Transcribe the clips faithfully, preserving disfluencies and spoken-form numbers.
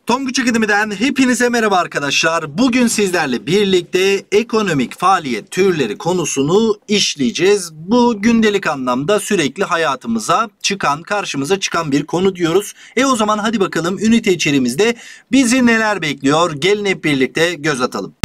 Tonguç Akademi'den hepinize merhaba arkadaşlar. Bugün sizlerle birlikte ekonomik faaliyet türleri konusunu işleyeceğiz. Bu gündelik anlamda sürekli hayatımıza çıkan, karşımıza çıkan bir konu diyoruz. E o zaman hadi bakalım ünite içeriğimizde bizi neler bekliyor? Gelin hep birlikte göz atalım.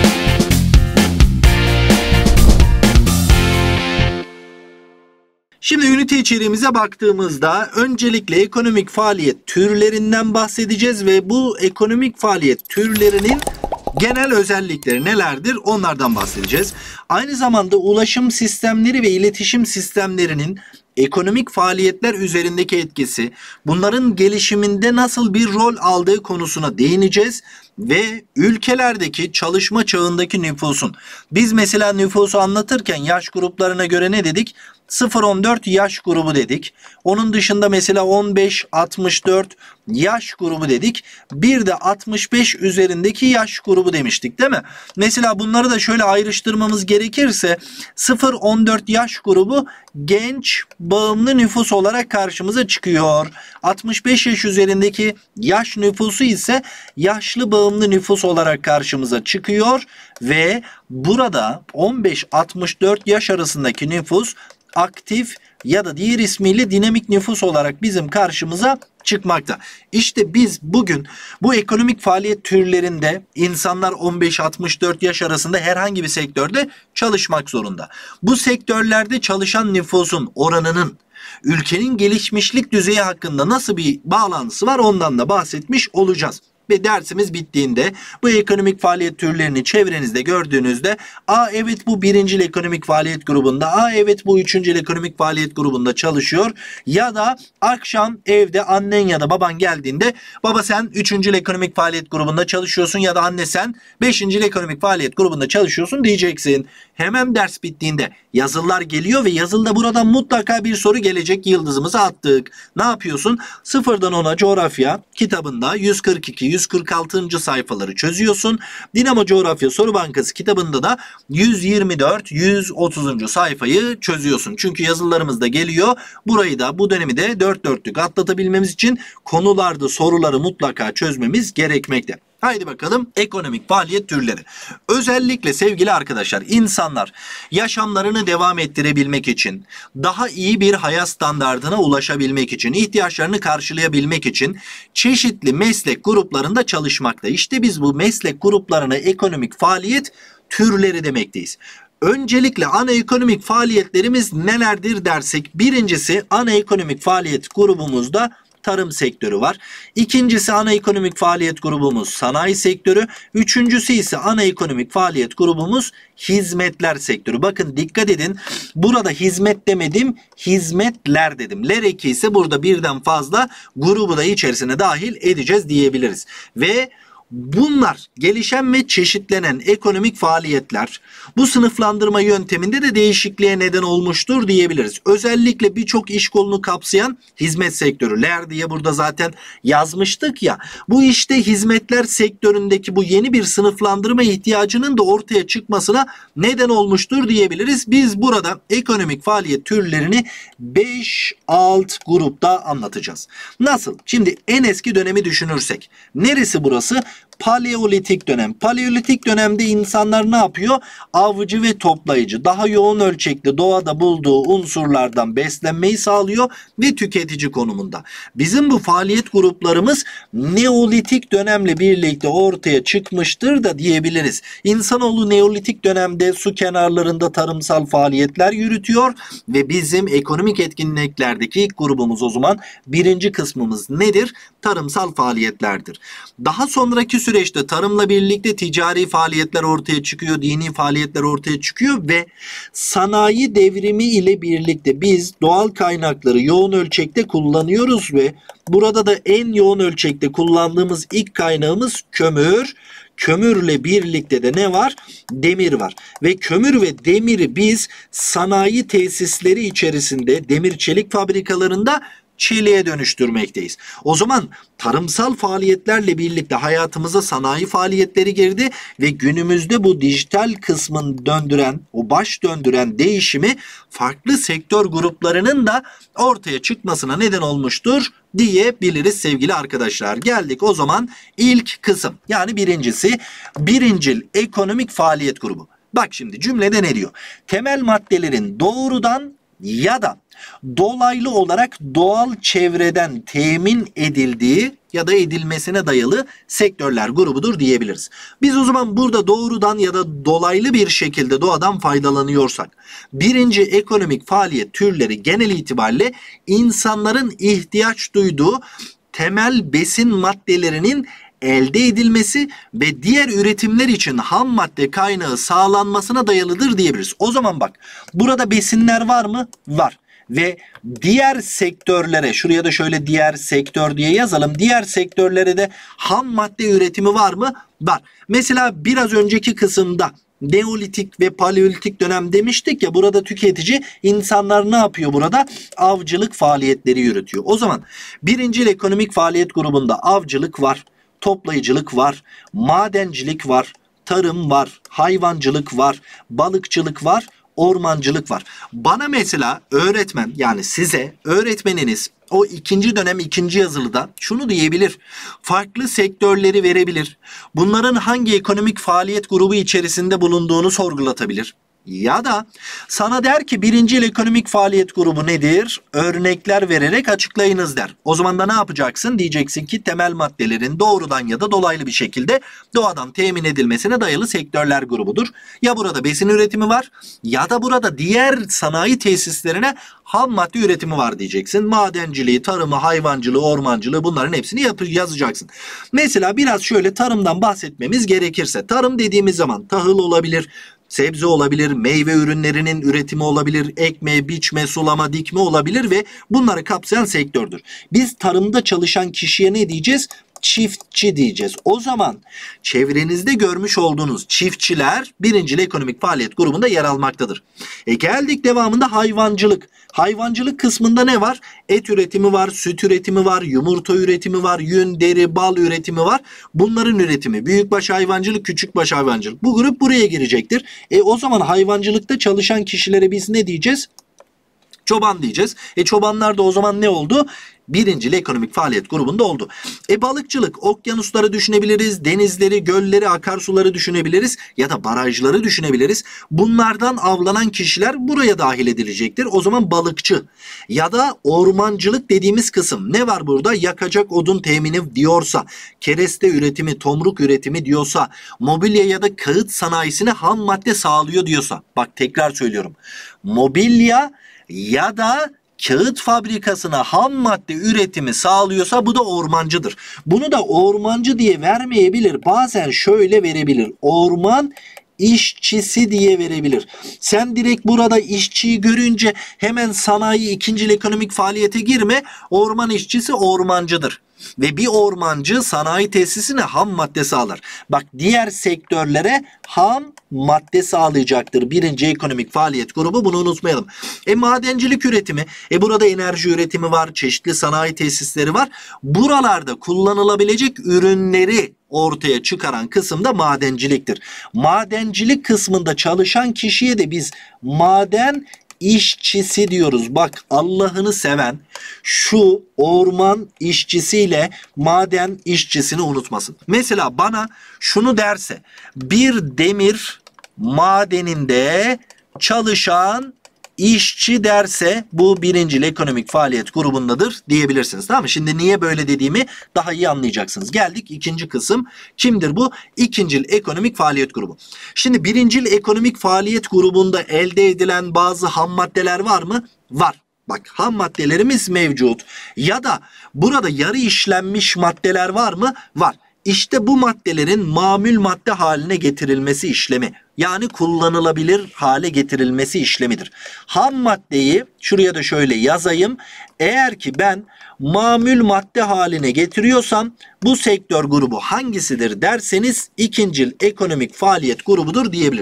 Şimdi ünite içeriğimize baktığımızda öncelikle ekonomik faaliyet türlerinden bahsedeceğiz ve bu ekonomik faaliyet türlerinin genel özellikleri nelerdir onlardan bahsedeceğiz. Aynı zamanda ulaşım sistemleri ve iletişim sistemlerinin ekonomik faaliyetler üzerindeki etkisi, bunların gelişiminde nasıl bir rol aldığı konusuna değineceğiz ve ülkelerdeki çalışma çağındaki nüfusun, biz mesela nüfusu anlatırken yaş gruplarına göre ne dedik? sıfır on dört yaş grubu dedik. Onun dışında mesela on beş altmış dört yaş grubu dedik. Bir de altmış beş üzerindeki yaş grubu demiştik, değil mi? Mesela bunları da şöyle ayrıştırmamız gerekirse sıfır on dört yaş grubu genç bağımlı nüfus olarak karşımıza çıkıyor. altmış beş yaş üzerindeki yaş nüfusu ise yaşlı bağımlı nüfus olarak karşımıza çıkıyor ve burada on beş altmış dört yaş arasındaki nüfus aktif ya da diğer ismiyle dinamik nüfus olarak bizim karşımıza çıkmakta. İşte biz bugün bu ekonomik faaliyet türlerinde insanlar on beş altmış dört yaş arasında herhangi bir sektörde çalışmak zorunda. Bu sektörlerde çalışan nüfusun oranının ülkenin gelişmişlik düzeyi hakkında nasıl bir bağlantısı var ondan da bahsetmiş olacağız. Ve dersimiz bittiğinde bu ekonomik faaliyet türlerini çevrenizde gördüğünüzde aa evet bu birincil ekonomik faaliyet grubunda, aa evet bu üçüncül ekonomik faaliyet grubunda çalışıyor ya da akşam evde annen ya da baban geldiğinde baba sen üçüncül ekonomik faaliyet grubunda çalışıyorsun ya da anne sen beşincil ekonomik faaliyet grubunda çalışıyorsun diyeceksin. Hemen ders bittiğinde yazılılar geliyor ve yazılıda buradan mutlaka bir soru gelecek, yıldızımızı attık. Ne yapıyorsun? sıfırdan ona coğrafya kitabında yüz kırk iki yüz kırk altıncı sayfaları çözüyorsun. Dinamo Coğrafya Soru Bankası kitabında da yüz yirmi dört yüz otuzuncu sayfayı çözüyorsun. Çünkü yazılarımız da geliyor. Burayı da bu dönemi de dört dörtlük atlatabilmemiz için konularda soruları mutlaka çözmemiz gerekmekte. Haydi bakalım ekonomik faaliyet türleri. Özellikle sevgili arkadaşlar insanlar yaşamlarını devam ettirebilmek için, daha iyi bir hayat standardına ulaşabilmek için, ihtiyaçlarını karşılayabilmek için çeşitli meslek gruplarında çalışmakta. İşte biz bu meslek gruplarına ekonomik faaliyet türleri demekteyiz. Öncelikle ana ekonomik faaliyetlerimiz nelerdir dersek, birincisi ana ekonomik faaliyet grubumuzda tarım sektörü var. İkincisi ana ekonomik faaliyet grubumuz sanayi sektörü. Üçüncüsü ise ana ekonomik faaliyet grubumuz hizmetler sektörü. Bakın dikkat edin. Burada hizmet demedim, hizmetler dedim. Ler eki ise burada birden fazla grubu da içerisine dahil edeceğiz diyebiliriz. Ve bunlar gelişen ve çeşitlenen ekonomik faaliyetler bu sınıflandırma yönteminde de değişikliğe neden olmuştur diyebiliriz. Özellikle birçok iş kolunu kapsayan hizmet sektörü, ler diye burada zaten yazmıştık ya. Bu işte hizmetler sektöründeki bu yeni bir sınıflandırma ihtiyacının da ortaya çıkmasına neden olmuştur diyebiliriz. Biz burada ekonomik faaliyet türlerini beş alt grupta anlatacağız. Nasıl? Şimdi en eski dönemi düşünürsek. Neresi burası? Paleolitik dönem. Paleolitik dönemde insanlar ne yapıyor? Avcı ve toplayıcı. Daha yoğun ölçekli doğada bulduğu unsurlardan beslenmeyi sağlıyor ve tüketici konumunda. Bizim bu faaliyet gruplarımız Neolitik dönemle birlikte ortaya çıkmıştır da diyebiliriz. İnsanoğlu Neolitik dönemde su kenarlarında tarımsal faaliyetler yürütüyor ve bizim ekonomik etkinliklerdeki ilk grubumuz o zaman birinci kısmımız nedir? Tarımsal faaliyetlerdir. Daha sonraki süreçte tarımla birlikte ticari faaliyetler ortaya çıkıyor, dini faaliyetler ortaya çıkıyor ve sanayi devrimi ile birlikte biz doğal kaynakları yoğun ölçekte kullanıyoruz ve burada da en yoğun ölçekte kullandığımız ilk kaynağımız kömür. Kömürle birlikte de ne var? Demir var. Ve kömür ve demiri biz sanayi tesisleri içerisinde, demir çelik fabrikalarında çeliğe dönüştürmekteyiz. O zaman tarımsal faaliyetlerle birlikte hayatımıza sanayi faaliyetleri girdi ve günümüzde bu dijital kısmın döndüren, o baş döndüren değişimi farklı sektör gruplarının da ortaya çıkmasına neden olmuştur diyebiliriz sevgili arkadaşlar. Geldik o zaman ilk kısım, yani birincisi birincil ekonomik faaliyet grubu. Bak şimdi cümlede ne diyor? Temel maddelerin doğrudan ya da dolaylı olarak doğal çevreden temin edildiği ya da edilmesine dayalı sektörler grubudur diyebiliriz. Biz o zaman burada doğrudan ya da dolaylı bir şekilde doğadan faydalanıyorsak, birinci ekonomik faaliyet türleri genel itibariyle insanların ihtiyaç duyduğu temel besin maddelerinin elde edilmesi ve diğer üretimler için ham madde kaynağı sağlanmasına dayalıdır diyebiliriz. O zaman bak, burada besinler var mı? Var. Ve diğer sektörlere, şuraya da şöyle diğer sektör diye yazalım. Diğer sektörlere de ham madde üretimi var mı? Var. Mesela biraz önceki kısımda Neolitik ve Paleolitik dönem demiştik ya, burada tüketici, insanlar ne yapıyor burada? Avcılık faaliyetleri yürütüyor. O zaman birincil ekonomik faaliyet grubunda avcılık var, toplayıcılık var, madencilik var, tarım var, hayvancılık var, balıkçılık var, ormancılık var. Bana mesela öğretmen, yani size öğretmeniniz o ikinci dönem ikinci yazılıda şunu diyebilir. Farklı sektörleri verebilir. Bunların hangi ekonomik faaliyet grubu içerisinde bulunduğunu sorgulatabilir. Ya da sana der ki birincil ekonomik faaliyet grubu nedir? Örnekler vererek açıklayınız der. O zaman da ne yapacaksın? Diyeceksin ki temel maddelerin doğrudan ya da dolaylı bir şekilde doğadan temin edilmesine dayalı sektörler grubudur. Ya burada besin üretimi var ya da burada diğer sanayi tesislerine ham madde üretimi var diyeceksin. Madenciliği, tarımı, hayvancılığı, ormancılığı, bunların hepsini yap- yazacaksın. Mesela biraz şöyle tarımdan bahsetmemiz gerekirse, tarım dediğimiz zaman tahıl olabilir, sebze olabilir, meyve ürünlerinin üretimi olabilir, ekme, biçme, sulama, dikme olabilir ve bunları kapsayan sektördür. Biz tarımda çalışan kişiye ne diyeceğiz? Çiftçi diyeceğiz. O zaman çevrenizde görmüş olduğunuz çiftçiler birincil ekonomik faaliyet grubunda yer almaktadır. E geldik devamında hayvancılık. Hayvancılık kısmında ne var? Et üretimi var, süt üretimi var, yumurta üretimi var, yün, deri, bal üretimi var. Bunların üretimi büyükbaş hayvancılık, küçükbaş hayvancılık. Bu grup buraya girecektir. E o zaman hayvancılıkta çalışan kişilere biz ne diyeceğiz? Çoban diyeceğiz. E çobanlar da o zaman ne oldu? Birincil ekonomik faaliyet grubunda oldu. E balıkçılık, okyanusları düşünebiliriz, denizleri, gölleri, akarsuları düşünebiliriz ya da barajları düşünebiliriz. Bunlardan avlanan kişiler buraya dahil edilecektir. O zaman balıkçı ya da ormancılık dediğimiz kısım ne var burada? Yakacak odun temini diyorsa, kereste üretimi, tomruk üretimi diyorsa, mobilya ya da kağıt sanayisine ham madde sağlıyor diyorsa. Bak tekrar söylüyorum. Mobilya ya da kağıt fabrikasına ham madde üretimi sağlıyorsa bu da ormancıdır. Bunu da ormancı diye vermeyebilir. Bazen şöyle verebilir. Orman işçisi diye verebilir. Sen direkt burada işçiyi görünce hemen sanayi ikincil ekonomik faaliyete girme. Orman işçisi ormancıdır. Ve bir ormancı sanayi tesisine ham madde sağlar. Bak diğer sektörlere ham madde sağlayacaktır. Birinci ekonomik faaliyet grubu, bunu unutmayalım. E madencilik üretimi. E burada enerji üretimi var. Çeşitli sanayi tesisleri var. Buralarda kullanılabilecek ürünleri ortaya çıkaran kısım da madenciliktir. Madencilik kısmında çalışan kişiye de biz maden işçisi diyoruz. Bak Allah'ını seven şu orman işçisiyle maden işçisini unutmasın. Mesela bana şunu derse, bir demir madeninde çalışan işçi derse bu birincil ekonomik faaliyet grubundadır diyebilirsiniz. Tamam mı? Şimdi niye böyle dediğimi daha iyi anlayacaksınız. Geldik ikinci kısım. Kimdir bu? İkincil ekonomik faaliyet grubu. Şimdi birincil ekonomik faaliyet grubunda elde edilen bazı ham maddeler var mı? Var. Bak ham maddelerimiz mevcut. Ya da burada yarı işlenmiş maddeler var mı? Var. İşte bu maddelerin mamul madde haline getirilmesi işlemi, yani kullanılabilir hale getirilmesi işlemidir. Ham maddeyi şuraya da şöyle yazayım. Eğer ki ben mamul madde haline getiriyorsam bu sektör grubu hangisidir derseniz ikincil ekonomik faaliyet grubudur diyebiliriz.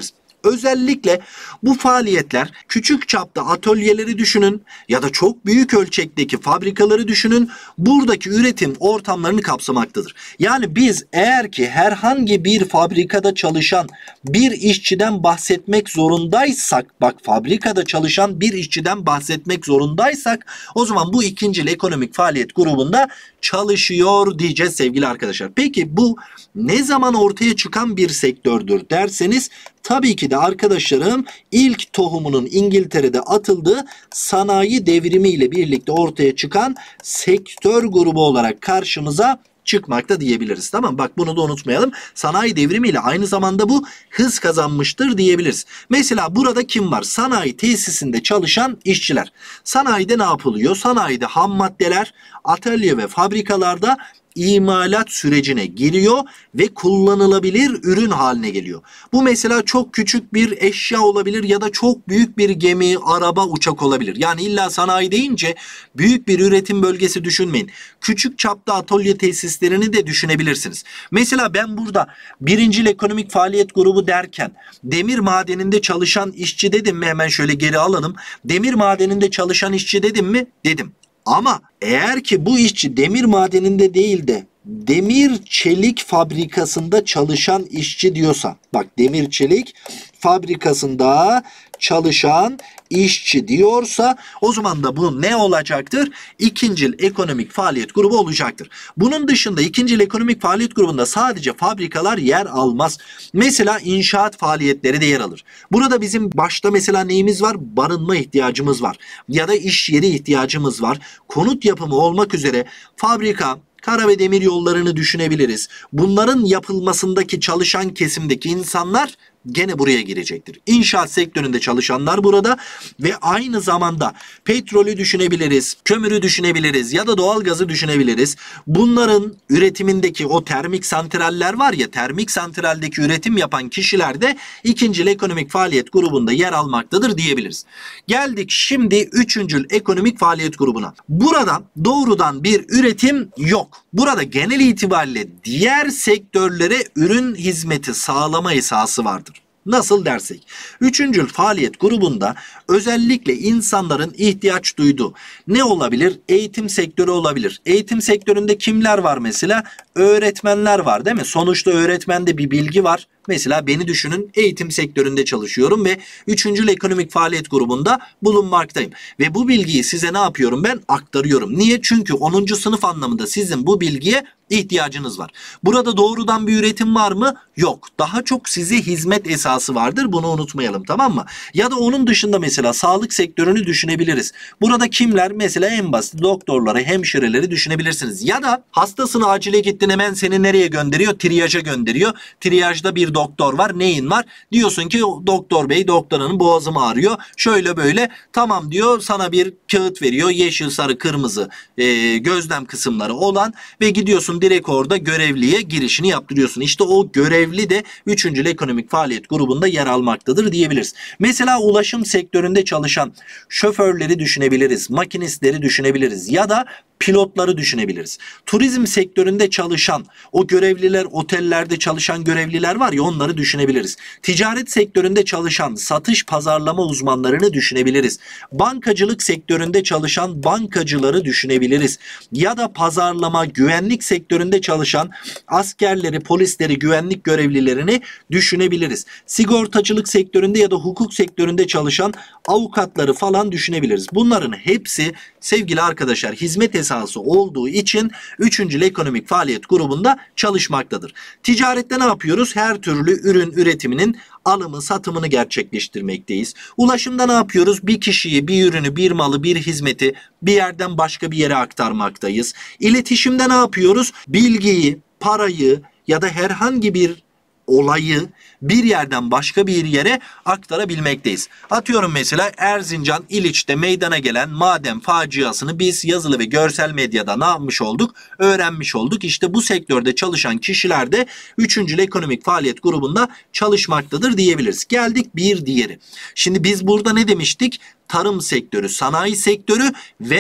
Özellikle bu faaliyetler küçük çapta atölyeleri düşünün ya da çok büyük ölçekteki fabrikaları düşünün. Buradaki üretim ortamlarını kapsamaktadır. Yani biz eğer ki herhangi bir fabrikada çalışan bir işçiden bahsetmek zorundaysak, bak fabrikada çalışan bir işçiden bahsetmek zorundaysak o zaman bu ikincil ekonomik faaliyet grubunda çalışıyor diyeceğiz sevgili arkadaşlar. Peki bu ne zaman ortaya çıkan bir sektördür derseniz tabii ki de arkadaşlarım ilk tohumunun İngiltere'de atıldığı sanayi devrimi ile birlikte ortaya çıkan sektör grubu olarak karşımıza çıkmakta diyebiliriz. Tamam, bak bunu da unutmayalım. Sanayi devrimiyle aynı zamanda bu hız kazanmıştır diyebiliriz. Mesela burada kim var? Sanayi tesisinde çalışan işçiler. Sanayide ne yapılıyor? Sanayide ham maddeler, atölye ve fabrikalarda imalat sürecine giriyor ve kullanılabilir ürün haline geliyor. Bu mesela çok küçük bir eşya olabilir ya da çok büyük bir gemi, araba, uçak olabilir. Yani illa sanayi deyince büyük bir üretim bölgesi düşünmeyin. Küçük çapta atölye tesislerini de düşünebilirsiniz. Mesela ben burada birincil ekonomik faaliyet grubu derken demir madeninde çalışan işçi dedim mi? Hemen şöyle geri alalım. Demir madeninde çalışan işçi dedim mi? Dedim. Ama eğer ki bu işçi demir madeninde değil de demir çelik fabrikasında çalışan işçi diyorsa, bak demir çelik fabrikasında çalışan işçi diyorsa o zaman da bu ne olacaktır? İkincil ekonomik faaliyet grubu olacaktır. Bunun dışında ikincil ekonomik faaliyet grubunda sadece fabrikalar yer almaz. Mesela inşaat faaliyetleri de yer alır. Burada bizim başta mesela neyimiz var? Barınma ihtiyacımız var. Ya da iş yeri ihtiyacımız var. Konut yapımı olmak üzere fabrika, kara ve demir yollarını düşünebiliriz. Bunların yapılmasındaki çalışan kesimdeki insanlar gene buraya girecektir. İnşaat sektöründe çalışanlar burada ve aynı zamanda petrolü düşünebiliriz, kömürü düşünebiliriz ya da doğalgazı düşünebiliriz. Bunların üretimindeki o termik santraller var ya, termik santraldeki üretim yapan kişiler de ikincil ekonomik faaliyet grubunda yer almaktadır diyebiliriz. Geldik şimdi üçüncül ekonomik faaliyet grubuna. Burada doğrudan bir üretim yok. Burada genel itibariyle diğer sektörlere ürün hizmeti sağlama esası vardır. Nasıl dersek, üçüncül faaliyet grubunda özellikle insanların ihtiyaç duyduğu ne olabilir? Eğitim sektörü olabilir. Eğitim sektöründe kimler var mesela? Öğretmenler var değil mi? Sonuçta öğretmende bir bilgi var. Mesela beni düşünün, eğitim sektöründe çalışıyorum ve üçüncül ekonomik faaliyet grubunda bulunmaktayım. Ve bu bilgiyi size ne yapıyorum ben? Aktarıyorum. Niye? Çünkü onuncu sınıf anlamında sizin bu bilgiye ihtiyacınız var. Burada doğrudan bir üretim var mı? Yok. Daha çok size hizmet esası vardır. Bunu unutmayalım, tamam mı? Ya da onun dışında mesela sağlık sektörünü düşünebiliriz. Burada kimler? Mesela en basit doktorları, hemşireleri düşünebilirsiniz. Ya da hastasını acile gittin, hemen seni nereye gönderiyor? Triyaja gönderiyor. Triyajda bir doktor var. Neyin var? Diyorsun ki doktor bey, doktor hanım boğazım ağrıyor. Şöyle böyle. Tamam diyor, sana bir kağıt veriyor. Yeşil, sarı, kırmızı e, gözlem kısımları olan ve gidiyorsun direkt orada görevliye girişini yaptırıyorsun. İşte o görevli de üçüncül ekonomik faaliyet grubunda yer almaktadır diyebiliriz. Mesela ulaşım sektöründe çalışan şoförleri düşünebiliriz. Makinistleri düşünebiliriz. Ya da pilotları düşünebiliriz. Turizm sektöründe çalışan o görevliler, otellerde çalışan görevliler var ya, onları düşünebiliriz. Ticaret sektöründe çalışan satış pazarlama uzmanlarını düşünebiliriz. Bankacılık sektöründe çalışan bankacıları düşünebiliriz. Ya da pazarlama, güvenlik sektöründe çalışan askerleri, polisleri, güvenlik görevlilerini düşünebiliriz. Sigortacılık sektöründe ya da hukuk sektöründe çalışan avukatları falan düşünebiliriz. Bunların hepsi sevgili arkadaşlar hizmet esası olduğu için üçüncül ekonomik faaliyet grubunda çalışmaktadır. Ticarette ne yapıyoruz? Her türlü ürün üretiminin alımı, satımını gerçekleştirmekteyiz. Ulaşımda ne yapıyoruz? Bir kişiyi, bir ürünü, bir malı, bir hizmeti bir yerden başka bir yere aktarmaktayız. İletişimde ne yapıyoruz? Bilgiyi, parayı ya da herhangi bir olayı bir yerden başka bir yere aktarabilmekteyiz. Atıyorum mesela Erzincan İliç'te meydana gelen maden faciasını biz yazılı ve görsel medyada ne yapmış olduk? Öğrenmiş olduk. İşte bu sektörde çalışan kişiler de üçüncül ekonomik faaliyet grubunda çalışmaktadır diyebiliriz. Geldik bir diğeri. Şimdi biz burada ne demiştik? Tarım sektörü, sanayi sektörü ve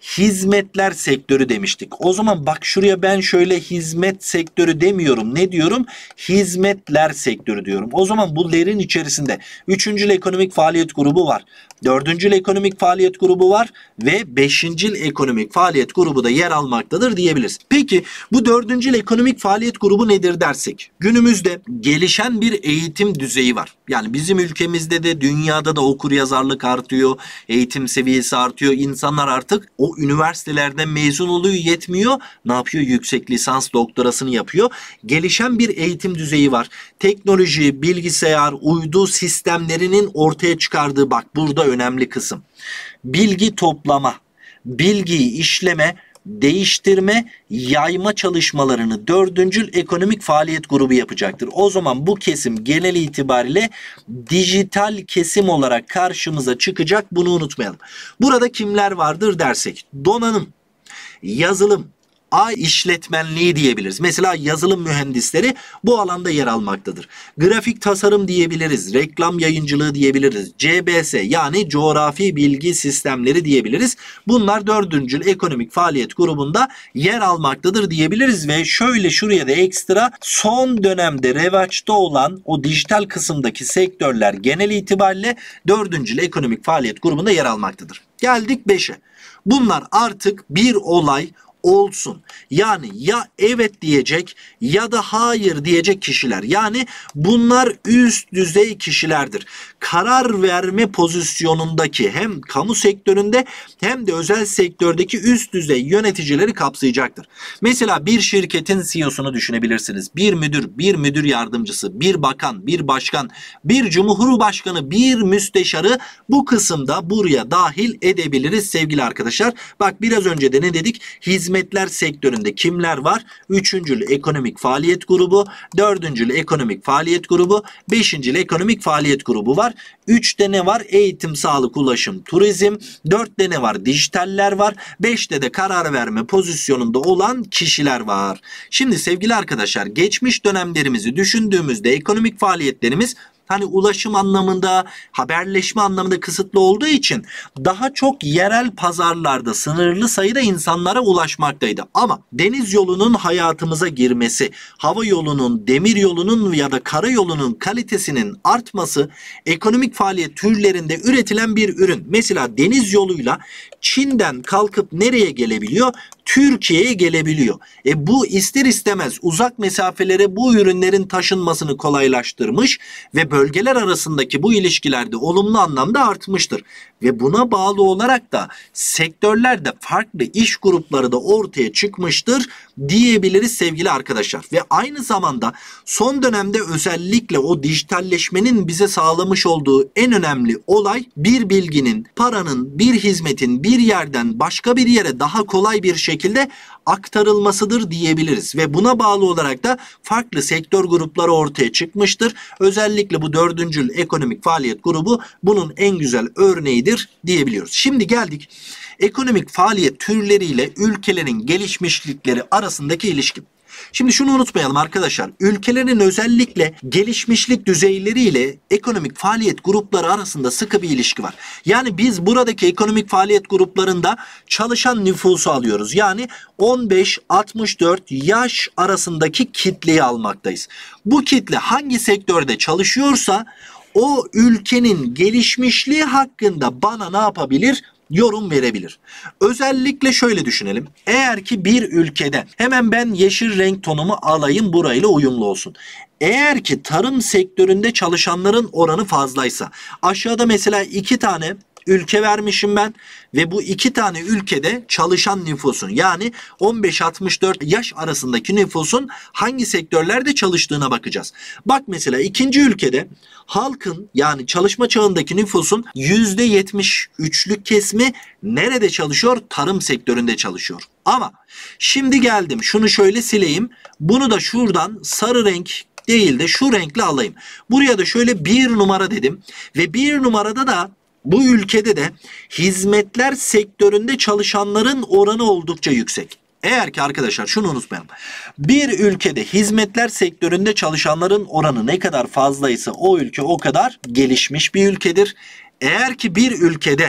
hizmetler sektörü demiştik. O zaman bak şuraya ben şöyle hizmet sektörü demiyorum. Ne diyorum? Hizmetler sektörü diyorum. O zaman bu lerin içerisinde üçüncül ekonomik faaliyet grubu var. Dördüncül ekonomik faaliyet grubu var ve beşincil ekonomik faaliyet grubu da yer almaktadır diyebiliriz. Peki bu dördüncül ekonomik faaliyet grubu nedir dersek? Günümüzde gelişen bir eğitim düzeyi var. Yani bizim ülkemizde de dünyada da okuryazarlık artıyor, eğitim seviyesi artıyor. İnsanlar artık o üniversitelerden mezun oluyor, yetmiyor. Ne yapıyor? Yüksek lisans doktorasını yapıyor. Gelişen bir eğitim düzeyi var. Teknoloji, bilgisayar, uydu sistemlerinin ortaya çıkardığı, bak burada önemli kısım. Bilgi toplama, bilgiyi işleme, değiştirme, yayma çalışmalarını dördüncül ekonomik faaliyet grubu yapacaktır. O zaman bu kesim genel itibariyle dijital kesim olarak karşımıza çıkacak. Bunu unutmayalım. Burada kimler vardır dersek, donanım, yazılım, ağ işletmenliği diyebiliriz. Mesela yazılım mühendisleri bu alanda yer almaktadır. Grafik tasarım diyebiliriz. Reklam yayıncılığı diyebiliriz. C B S yani coğrafi bilgi sistemleri diyebiliriz. Bunlar dördüncül ekonomik faaliyet grubunda yer almaktadır diyebiliriz ve şöyle şuraya da ekstra son dönemde revaçta olan o dijital kısımdaki sektörler genel itibariyle dördüncül ekonomik faaliyet grubunda yer almaktadır. Geldik beşe. Bunlar artık bir olay olsun. Yani ya evet diyecek ya da hayır diyecek kişiler. Yani bunlar üst düzey kişilerdir. Karar verme pozisyonundaki hem kamu sektöründe hem de özel sektördeki üst düzey yöneticileri kapsayacaktır. Mesela bir şirketin C E O'sunu düşünebilirsiniz. Bir müdür, bir müdür yardımcısı, bir bakan, bir başkan, bir cumhurbaşkanı, bir müsteşarı bu kısımda buraya dahil edebiliriz sevgili arkadaşlar. Bak biraz önce de ne dedik? Hizmetler sektöründe kimler var? Üçüncül ekonomik faaliyet grubu, dördüncül ekonomik faaliyet grubu, beşincil ekonomik faaliyet grubu var. Üçte ne var? Eğitim, sağlık, ulaşım, turizm. Dörtte ne var? Dijitaller var. Beşte de karar verme pozisyonunda olan kişiler var. Şimdi sevgili arkadaşlar, geçmiş dönemlerimizi düşündüğümüzde ekonomik faaliyetlerimiz hani ulaşım anlamında, haberleşme anlamında kısıtlı olduğu için daha çok yerel pazarlarda sınırlı sayıda insanlara ulaşmaktaydı. Ama deniz yolunun hayatımıza girmesi, hava yolunun, demir yolunun ya da karayolunun kalitesinin artması, ekonomik faaliyet türlerinde üretilen bir ürün. Mesela deniz yoluyla Çin'den kalkıp nereye gelebiliyor? Türkiye'ye gelebiliyor. E bu ister istemez uzak mesafelere bu ürünlerin taşınmasını kolaylaştırmış ve bölgeler arasındaki bu ilişkilerde olumlu anlamda artmıştır. Ve buna bağlı olarak da sektörlerde farklı iş grupları da ortaya çıkmıştır diyebiliriz sevgili arkadaşlar. Ve aynı zamanda son dönemde özellikle o dijitalleşmenin bize sağlamış olduğu en önemli olay bir bilginin, paranın, bir hizmetin bir yerden başka bir yere daha kolay bir şekilde aktarılmasıdır diyebiliriz. Ve buna bağlı olarak da farklı sektör grupları ortaya çıkmıştır. Özellikle bu dördüncül ekonomik faaliyet grubu bunun en güzel örneğidir diyebiliyoruz. Şimdi geldik ekonomik faaliyet türleriyle ülkelerin gelişmişlikleri arasındaki ilişki. Şimdi şunu unutmayalım arkadaşlar. Ülkelerin özellikle gelişmişlik düzeyleriyle ekonomik faaliyet grupları arasında sıkı bir ilişki var. Yani biz buradaki ekonomik faaliyet gruplarında çalışan nüfusu alıyoruz. Yani on beş altmış dört yaş arasındaki kitleyi almaktayız. Bu kitle hangi sektörde çalışıyorsa o ülkenin gelişmişliği hakkında bana ne yapabilir? Yorum verebilir. Özellikle şöyle düşünelim. Eğer ki bir ülkede hemen ben yeşil renk tonumu alayım burayla uyumlu olsun. Eğer ki tarım sektöründe çalışanların oranı fazlaysa aşağıda mesela iki tane ülke vermişim ben ve bu iki tane ülkede çalışan nüfusun yani on beş altmış dört yaş arasındaki nüfusun hangi sektörlerde çalıştığına bakacağız. Bak mesela ikinci ülkede halkın yani çalışma çağındaki nüfusun yüzde yetmiş üçlük kesimi nerede çalışıyor? Tarım sektöründe çalışıyor. Ama şimdi geldim şunu şöyle sileyim. Bunu da şuradan sarı renk değil de şu renkle alayım. Buraya da şöyle bir numara dedim ve bir numarada da bu ülkede de hizmetler sektöründe çalışanların oranı oldukça yüksek. Eğer ki arkadaşlar şunu unutmayalım. Bir ülkede hizmetler sektöründe çalışanların oranı ne kadar fazlaysa o ülke o kadar gelişmiş bir ülkedir. Eğer ki bir ülkede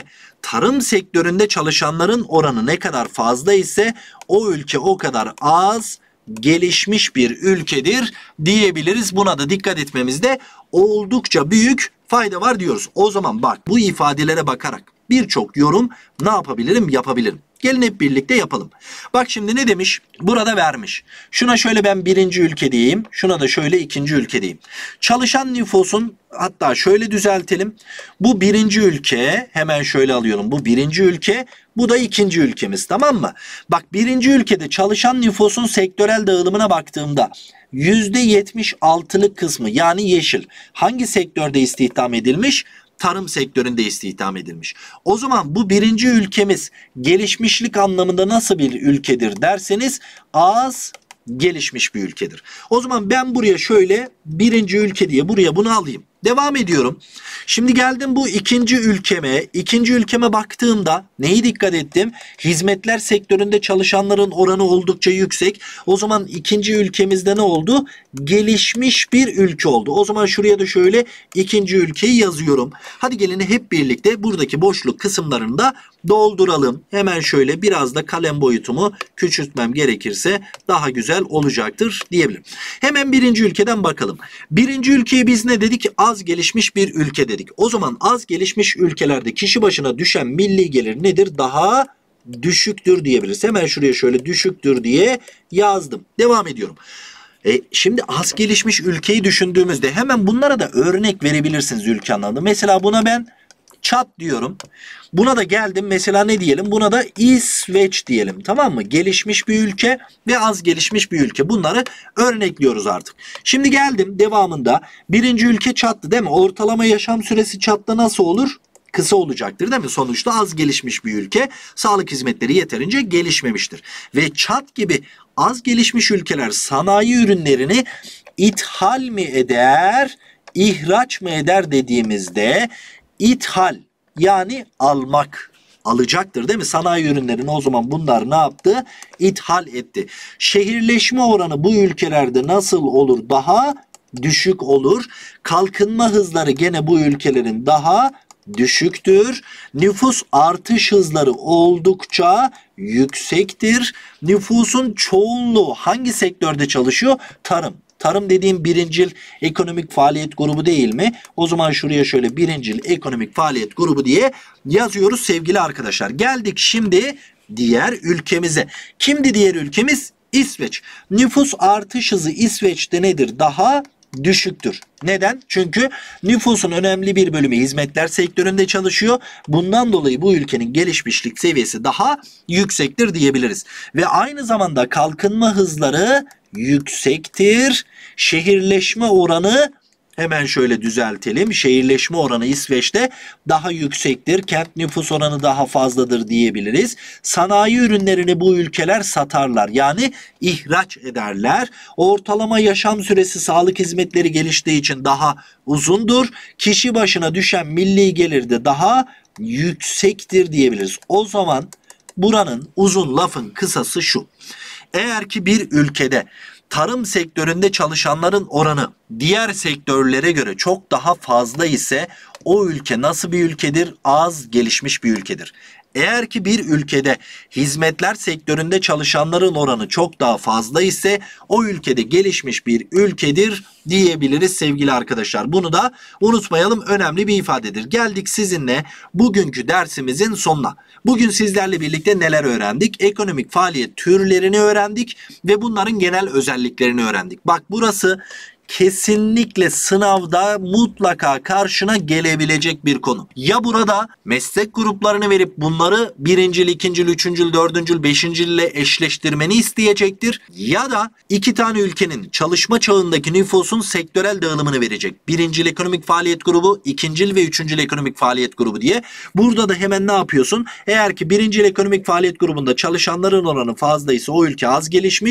tarım sektöründe çalışanların oranı ne kadar fazla ise o ülke o kadar az gelişmiş bir ülkedir diyebiliriz. Buna da dikkat etmemizde oldukça büyük fayda var diyoruz. O zaman bak, bu ifadelere bakarak birçok yorum ne yapabilirim? Yapabilirim. Gelin hep birlikte yapalım. Bak şimdi ne demiş? Burada vermiş. Şuna şöyle ben birinci ülke diyeyim. Şuna da şöyle ikinci ülke diyeyim. Çalışan nüfusun, hatta şöyle düzeltelim. Bu birinci ülke, hemen şöyle alıyorum. Bu birinci ülke, bu da ikinci ülkemiz, tamam mı? Bak, birinci ülkede çalışan nüfusun sektörel dağılımına baktığımda yüzde yetmiş altılık kısmı, yani yeşil, hangi sektörde istihdam edilmiş? Tarım sektöründe istihdam edilmiş. O zaman bu birinci ülkemiz gelişmişlik anlamında nasıl bir ülkedir derseniz, az gelişmiş bir ülkedir. O zaman ben buraya şöyle birinci ülke diye buraya bunu alayım. Devam ediyorum. Şimdi geldim bu ikinci ülkeme. İkinci ülkeme baktığımda neyi dikkat ettim? Hizmetler sektöründe çalışanların oranı oldukça yüksek. O zaman ikinci ülkemizde ne oldu? Gelişmiş bir ülke oldu. O zaman şuraya da şöyle ikinci ülkeyi yazıyorum. Hadi gelin hep birlikte buradaki boşluk kısımlarını da dolduralım. Hemen şöyle biraz da kalem boyutumu küçültmem gerekirse daha güzel olacaktır diyebilirim. Hemen birinci ülkeden bakalım. Birinci ülkeyi biz ne dedik? Az gelişmiş bir ülke dedik. O zaman az gelişmiş ülkelerde kişi başına düşen milli gelir nedir? Daha düşüktür diyebiliriz. Hemen şuraya şöyle düşüktür diye yazdım. Devam ediyorum. E, şimdi az gelişmiş ülkeyi düşündüğümüzde hemen bunlara da örnek verebilirsiniz ülke anlamında. Mesela buna ben Çat diyorum. Buna da geldim. Mesela ne diyelim? Buna da İsveç diyelim. Tamam mı? Gelişmiş bir ülke ve az gelişmiş bir ülke. Bunları örnekliyoruz artık. Şimdi geldim devamında. Birinci ülke Çat'tı değil mi? Ortalama yaşam süresi Çat'ta nasıl olur? Kısa olacaktır değil mi? Sonuçta az gelişmiş bir ülke. Sağlık hizmetleri yeterince gelişmemiştir. Ve Çat gibi az gelişmiş ülkeler sanayi ürünlerini ithal mi eder, ihraç mı eder dediğimizde İthal, yani almak, alacaktır değil mi? Sanayi ürünlerini o zaman bunlar ne yaptı? İthal etti. Şehirleşme oranı bu ülkelerde nasıl olur? Daha düşük olur. Kalkınma hızları gene bu ülkelerin daha düşüktür. Nüfus artış hızları oldukça yüksektir. Nüfusun çoğunluğu hangi sektörde çalışıyor? Tarım. Tarım dediğim birincil ekonomik faaliyet grubu değil mi? O zaman şuraya şöyle birincil ekonomik faaliyet grubu diye yazıyoruz sevgili arkadaşlar. Geldik şimdi diğer ülkemize. Kimdi diğer ülkemiz? İsveç. Nüfus artış hızı İsveç'te nedir? Daha düşüktür. Neden? Çünkü nüfusun önemli bir bölümü hizmetler sektöründe çalışıyor. Bundan dolayı bu ülkenin gelişmişlik seviyesi daha yüksektir diyebiliriz. Ve aynı zamanda kalkınma hızları yüksektir. Şehirleşme oranı, hemen şöyle düzeltelim. Şehirleşme oranı İsveç'te daha yüksektir. Kent nüfus oranı daha fazladır diyebiliriz. Sanayi ürünlerini bu ülkeler satarlar. Yani ihraç ederler. Ortalama yaşam süresi sağlık hizmetleri geliştiği için daha uzundur. Kişi başına düşen milli gelir de daha yüksektir diyebiliriz. O zaman buranın uzun lafın kısası şu. Eğer ki bir ülkede tarım sektöründe çalışanların oranı diğer sektörlere göre çok daha fazla ise o ülke nasıl bir ülkedir? Az gelişmiş bir ülkedir. Eğer ki bir ülkede hizmetler sektöründe çalışanların oranı çok daha fazla ise o ülkede gelişmiş bir ülkedir diyebiliriz sevgili arkadaşlar. Bunu da unutmayalım, önemli bir ifadedir. Geldik sizinle bugünkü dersimizin sonuna. Bugün sizlerle birlikte neler öğrendik? Ekonomik faaliyet türlerini öğrendik ve bunların genel özelliklerini öğrendik. Bak, burası kesinlikle sınavda mutlaka karşına gelebilecek bir konu. Ya burada meslek gruplarını verip bunları birincil, ikincil, üçüncül, dördüncül, beşincil ile eşleştirmeni isteyecektir. Ya da iki tane ülkenin çalışma çağındaki nüfusun sektörel dağılımını verecek. Birincil ekonomik faaliyet grubu, ikincil ve üçüncül ekonomik faaliyet grubu diye. Burada da hemen ne yapıyorsun? Eğer ki birincil ekonomik faaliyet grubunda çalışanların oranı fazlaysa o ülke az gelişmiş.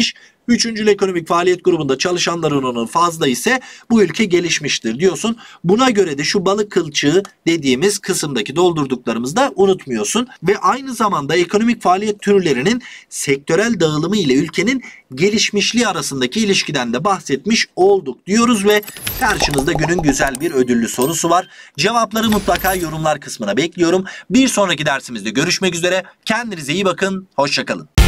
Üçüncül ekonomik faaliyet grubunda çalışanların oranı fazla ise bu ülke gelişmiştir diyorsun. Buna göre de şu balık kılçığı dediğimiz kısımdaki doldurduklarımızı da unutmuyorsun. Ve aynı zamanda ekonomik faaliyet türlerinin sektörel dağılımı ile ülkenin gelişmişliği arasındaki ilişkiden de bahsetmiş olduk diyoruz ve karşınızda günün güzel bir ödüllü sorusu var. Cevapları mutlaka yorumlar kısmına bekliyorum. Bir sonraki dersimizde görüşmek üzere. Kendinize iyi bakın. Hoşça kalın.